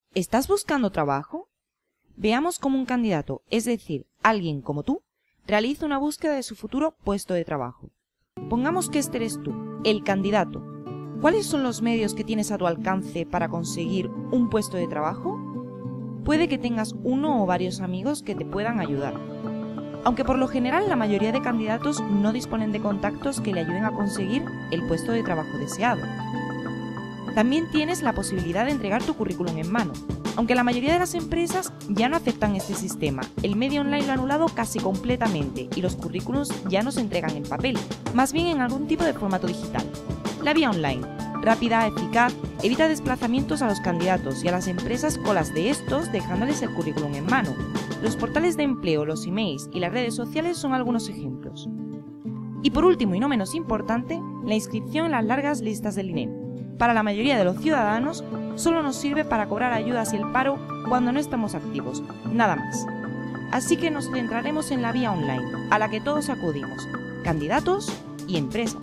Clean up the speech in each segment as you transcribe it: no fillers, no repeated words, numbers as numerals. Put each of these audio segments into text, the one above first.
¿Estás buscando trabajo? Veamos cómo un candidato, es decir, alguien como tú, realiza una búsqueda de su futuro puesto de trabajo. Pongamos que este eres tú, el candidato. ¿Cuáles son los medios que tienes a tu alcance para conseguir un puesto de trabajo? Puede que tengas uno o varios amigos que te puedan ayudar. Aunque por lo general la mayoría de candidatos no disponen de contactos que le ayuden a conseguir el puesto de trabajo deseado. También tienes la posibilidad de entregar tu currículum en mano. Aunque la mayoría de las empresas ya no aceptan este sistema, el medio online lo ha anulado casi completamente y los currículums ya no se entregan en papel, más bien en algún tipo de formato digital. La vía online, rápida, eficaz, evita desplazamientos a los candidatos y a las empresas colas de estos dejándoles el currículum en mano. Los portales de empleo, los emails y las redes sociales son algunos ejemplos. Y por último y no menos importante, la inscripción en las largas listas del INEM. Para la mayoría de los ciudadanos, solo nos sirve para cobrar ayudas y el paro cuando no estamos activos, nada más. Así que nos centraremos en la vía online, a la que todos acudimos, candidatos y empresas.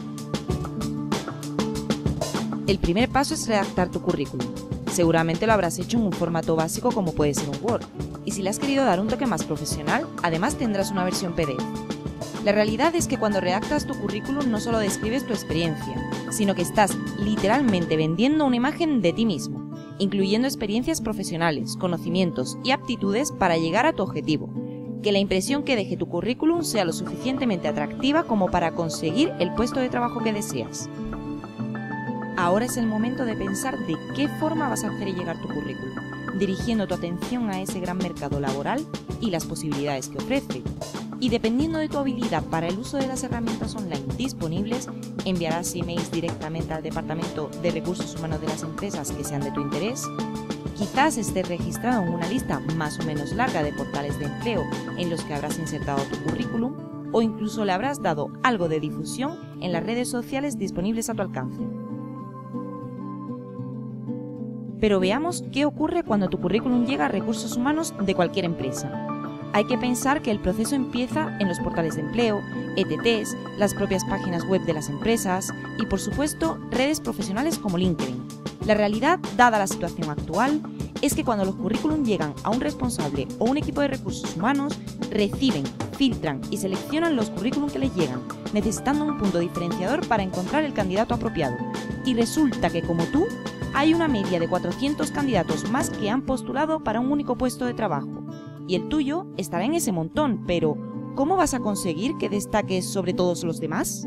El primer paso es redactar tu currículum. Seguramente lo habrás hecho en un formato básico como puede ser un Word, y si le has querido dar un toque más profesional, además tendrás una versión PDF. La realidad es que cuando redactas tu currículum no solo describes tu experiencia, sino que estás literalmente vendiendo una imagen de ti mismo, incluyendo experiencias profesionales, conocimientos y aptitudes para llegar a tu objetivo. Que la impresión que deje tu currículum sea lo suficientemente atractiva como para conseguir el puesto de trabajo que deseas. Ahora es el momento de pensar de qué forma vas a hacer llegar tu currículum, dirigiendo tu atención a ese gran mercado laboral y las posibilidades que ofrece. Y dependiendo de tu habilidad para el uso de las herramientas online disponibles, enviarás emails directamente al departamento de recursos humanos de las empresas que sean de tu interés. Quizás estés registrado en una lista más o menos larga de portales de empleo en los que habrás insertado tu currículum, o incluso le habrás dado algo de difusión en las redes sociales disponibles a tu alcance. Pero veamos qué ocurre cuando tu currículum llega a recursos humanos de cualquier empresa. Hay que pensar que el proceso empieza en los portales de empleo, ETTs, las propias páginas web de las empresas y, por supuesto, redes profesionales como LinkedIn. La realidad, dada la situación actual, es que cuando los currículum llegan a un responsable o un equipo de recursos humanos, reciben, filtran y seleccionan los currículum que les llegan, necesitando un punto diferenciador para encontrar el candidato apropiado. Y resulta que, como tú, hay una media de 400 candidatos más que han postulado para un único puesto de trabajo. Y el tuyo estará en ese montón, pero ¿cómo vas a conseguir que destaques sobre todos los demás?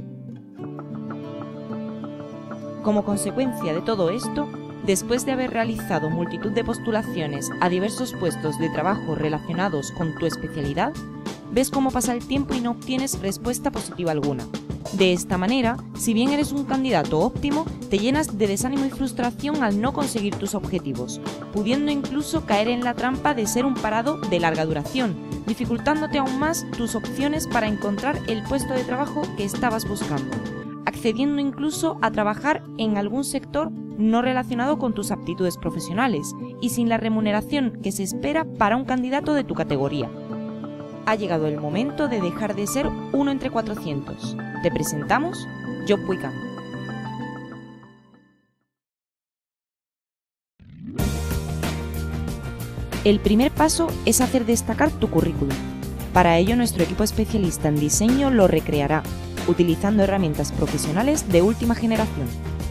Como consecuencia de todo esto, después de haber realizado multitud de postulaciones a diversos puestos de trabajo relacionados con tu especialidad, ves cómo pasa el tiempo y no obtienes respuesta positiva alguna. De esta manera, si bien eres un candidato óptimo, te llenas de desánimo y frustración al no conseguir tus objetivos, pudiendo incluso caer en la trampa de ser un parado de larga duración, dificultándote aún más tus opciones para encontrar el puesto de trabajo que estabas buscando, accediendo incluso a trabajar en algún sector no relacionado con tus aptitudes profesionales y sin la remuneración que se espera para un candidato de tu categoría. Ha llegado el momento de dejar de ser uno entre 400. Te presentamos JobWeCan. El primer paso es hacer destacar tu currículum. Para ello, nuestro equipo especialista en diseño lo recreará, utilizando herramientas profesionales de última generación.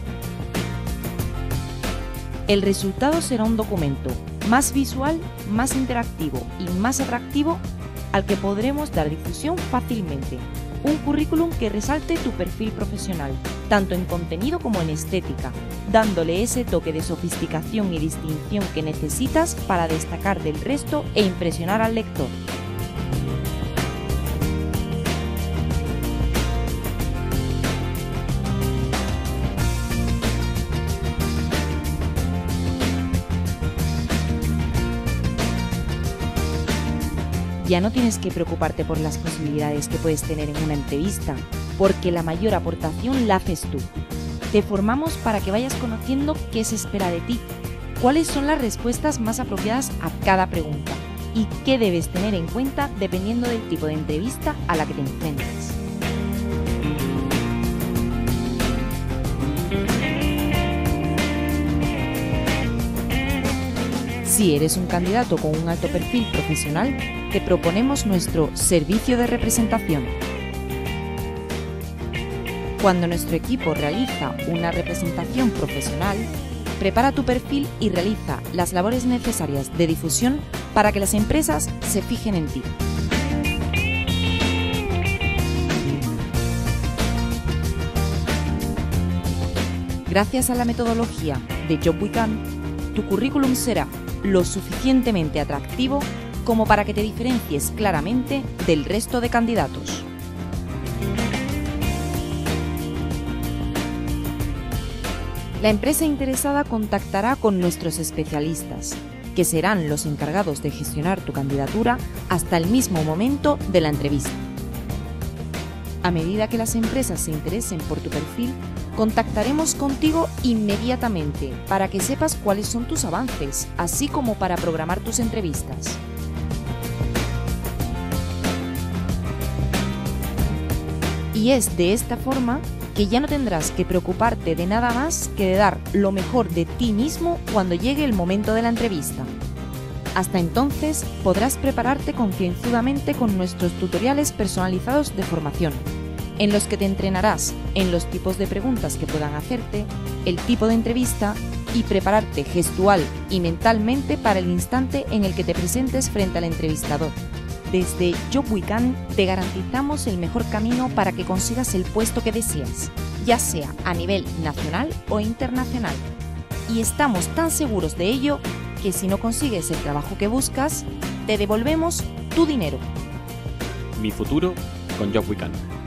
El resultado será un documento más visual, más interactivo y más atractivo al que podremos dar difusión fácilmente. Un currículum que resalte tu perfil profesional, tanto en contenido como en estética, dándole ese toque de sofisticación y distinción que necesitas para destacar del resto e impresionar al lector. Ya no tienes que preocuparte por las posibilidades que puedes tener en una entrevista, porque la mayor aportación la haces tú. Te formamos para que vayas conociendo qué se espera de ti, cuáles son las respuestas más apropiadas a cada pregunta y qué debes tener en cuenta dependiendo del tipo de entrevista a la que te enfrentes. Si eres un candidato con un alto perfil profesional, te proponemos nuestro servicio de representación. Cuando nuestro equipo realiza una representación profesional, prepara tu perfil y realiza las labores necesarias de difusión para que las empresas se fijen en ti. Gracias a la metodología de JobWeCan, tu currículum será lo suficientemente atractivo como para que te diferencies claramente del resto de candidatos. La empresa interesada contactará con nuestros especialistas, que serán los encargados de gestionar tu candidatura hasta el mismo momento de la entrevista. A medida que las empresas se interesen por tu perfil, contactaremos contigo inmediatamente para que sepas cuáles son tus avances, así como para programar tus entrevistas. Y es de esta forma que ya no tendrás que preocuparte de nada más que de dar lo mejor de ti mismo cuando llegue el momento de la entrevista. Hasta entonces podrás prepararte concienzudamente con nuestros tutoriales personalizados de formación, en los que te entrenarás en los tipos de preguntas que puedan hacerte, el tipo de entrevista y prepararte gestual y mentalmente para el instante en el que te presentes frente al entrevistador. Desde JobWeCan te garantizamos el mejor camino para que consigas el puesto que deseas, ya sea a nivel nacional o internacional. Y estamos tan seguros de ello que si no consigues el trabajo que buscas, te devolvemos tu dinero. Mi futuro con JobWeCan.